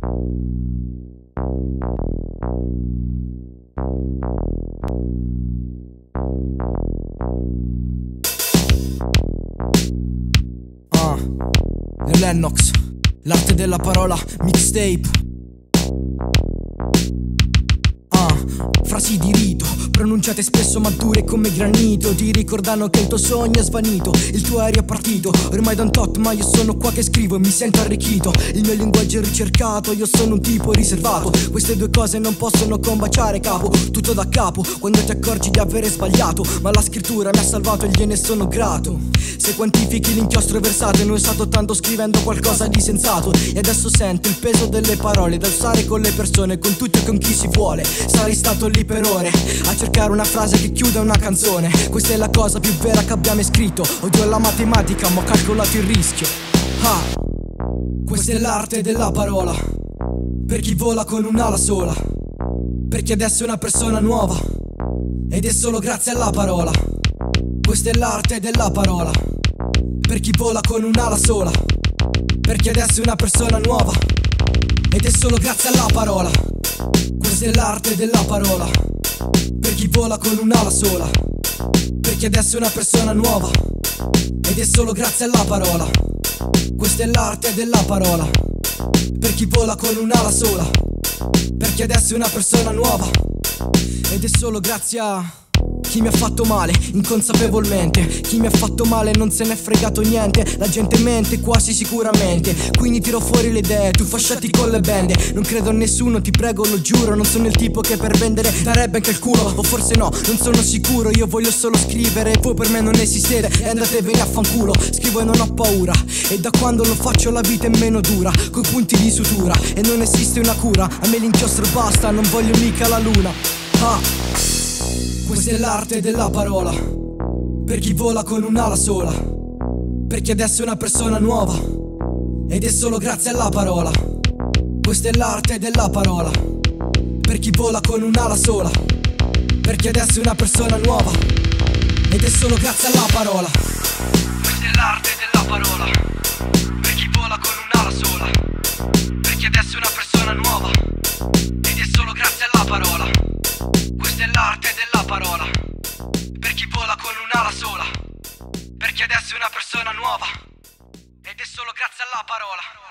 Lennox, l'arte della parola, mixtape. Frasi di rito, pronunciate spesso ma dure come granito. Ti ricordano che il tuo sogno è svanito, il tuo aereo è partito. Ormai da un tot ma io sono qua che scrivo e mi sento arricchito. Il mio linguaggio è ricercato, io sono un tipo riservato. Queste due cose non possono combaciare, capo. Tutto da capo, quando ti accorgi di avere sbagliato. Ma la scrittura mi ha salvato e gliene sono grato. Se quantifichi l'inchiostro versato, ne ho usato tanto scrivendo qualcosa di sensato. E adesso sento il peso delle parole da usare con le persone, con tutto e con chi si vuole. Sarei stato lì per ore a cercare una frase che chiuda una canzone. Questa è la cosa più vera che abbiamo scritto. Odio la matematica ma ho calcolato il rischio. Questa è l'arte della parola, per chi vola con un'ala sola, per chi adesso è una persona nuova, ed è solo grazie alla parola. Questa è l'arte della parola, per chi vola con un'ala sola, per chi adesso è una persona nuova, ed è solo grazie alla parola. Questa è l'arte della parola, per chi vola con un'ala sola, per chi adesso è una persona nuova, ed è solo grazie alla parola. Questa è l'arte della parola, per chi vola con un'ala sola, per chi adesso è una persona nuova, ed è solo grazie a chi mi ha fatto male inconsapevolmente. Chi mi ha fatto male non se n'è fregato niente. La gente mente quasi sicuramente, quindi tiro fuori le idee, tu fasciati con le bende. Non credo a nessuno, ti prego, lo giuro. Non sono il tipo che per vendere darebbe anche il culo. O forse no, non sono sicuro. Io voglio solo scrivere, voi per me non esistete e andatevene a fanculo. Scrivo e non ho paura, e da quando lo faccio la vita è meno dura, coi punti di sutura, e non esiste una cura. A me l'inchiostro basta, non voglio mica la luna. Questa è l'arte della parola, per chi vola con un'ala sola, per chi adesso è una persona nuova, ed è solo grazie alla parola. Questa è l'arte della parola, per chi vola con un'ala sola, per chi adesso è una persona nuova, ed è solo grazie alla parola. Questa è l'arte della parola, per chi vola con un'ala sola, per chi adesso è una persona nuova, ed è solo grazie alla parola. Questa è l'arte della parola, per chi vola con un'ala sola, per chi adesso è una persona nuova, ed è solo grazie alla parola.